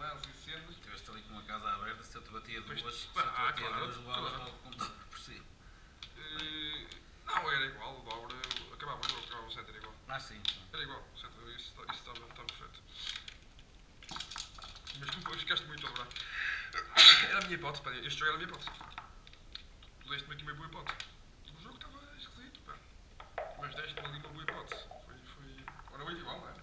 avanços e cenas. Estiveste ali com uma casa aberta, se eu te batia duas, Claro. levavas logo o computador por cima. Não, era igual, o Dobra, acabava o jogo, acabava o set, era igual. Ah, sim. Era igual, o set, isso estava perfeito. Mas tu ficaste muito a dobrar. Era a minha hipótese, pá, este jogo era a minha hipótese. Tu deste-me aqui uma boa hipótese. O jogo estava esquisito, pá. Mas deste-me ali uma boa hipótese. Foi. Ora, 8 igual, não é?